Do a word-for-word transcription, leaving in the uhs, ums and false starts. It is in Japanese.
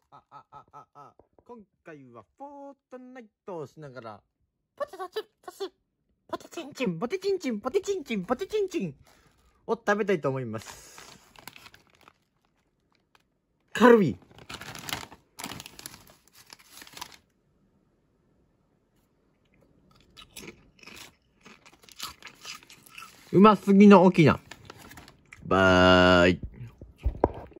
あ、あ、あ、あ、あ、今回はフォートナイトをしながら、ポテトチップス、ポテチンチン、ポテチンチン、ポテチンチン、ポテチンチンを食べたいと思います。カルビ。うますぎの沖縄。バーイ。